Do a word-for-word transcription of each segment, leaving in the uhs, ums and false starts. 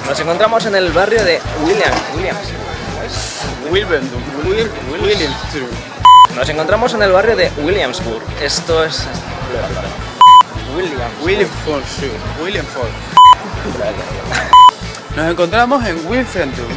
Nos encontramos en el barrio de Williams. Williams. Wilbendum. Will, Williamsburg. Nos encontramos en el barrio de Williamsburg. Esto es... Williams. Williamsburg. Williamsburg. Nos encontramos en Wilfendur.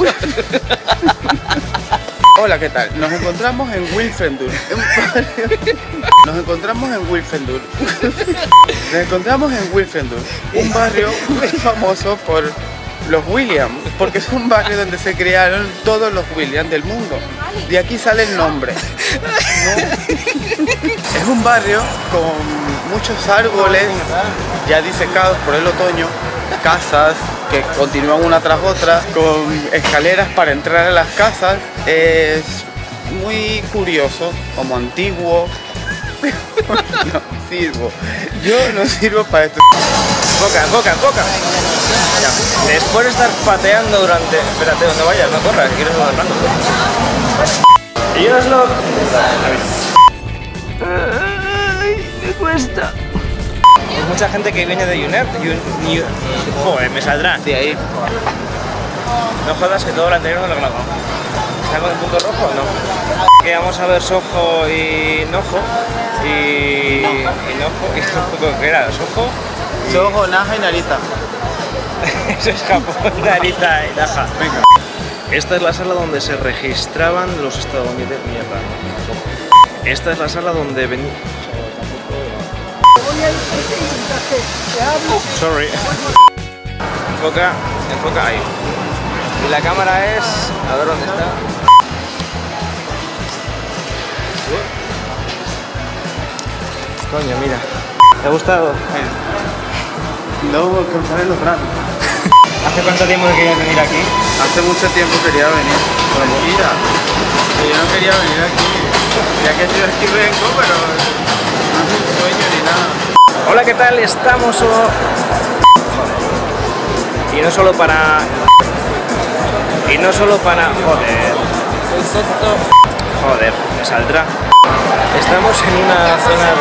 Hola, ¿qué tal? Nos encontramos en Wilfendur. Nos encontramos en Wilfendur. Nos encontramos en Wilfendur, un barrio muy famoso por los Williams, porque es un barrio donde se crearon todos los Williams del mundo. De aquí sale el nombre, ¿no? Es un barrio con muchos árboles ya disecados por el otoño, casas que continúan una tras otra, con escaleras para entrar a las casas. Es muy curioso, como antiguo. No sirvo, yo no sirvo para esto. Enfoca, enfoca, enfoca. Ya. Después de estar pateando durante... Espérate, donde vayas, no corras, quieres ir hablando. Y yo es lo... Ay, me cuesta. Hay mucha gente que viene de UNED. Un... Joder, me saldrá. De ahí. No jodas que todo lo anterior no lo he grabado. ¿Está con el punto rojo o no? Que vamos a ver Soho y Nojo. Y... y Nojo... y Nojo, ¿qué era? ¿Soho? Soho, Naha y Narita. Eso es Japón, Narita y Naha. Venga. Esta es la sala donde se registraban los estadounidenses. Mierda. Esta es la sala donde ven... Sorry. Enfoca, enfoca ahí. Y la cámara es... A ver dónde está. Coño, mira. ¿Te ha gustado? No cansar los brazos. ¿Hace cuánto tiempo que querías venir aquí? Hace mucho tiempo quería venir. Mentira. Yo no quería venir aquí. Ya que estoy aquí vengo, pero no es un sueño ni nada. Hola, ¿qué tal? Estamos... Y no solo para... Y no solo para... Joder. Joder, me saldrá. Estamos en una zona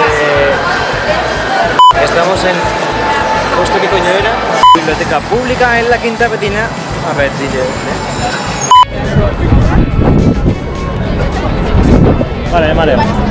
de... Estamos en... ¿Esto qué coño era? Biblioteca pública en la Quinta Betina. A ver, dice... Vale, vale.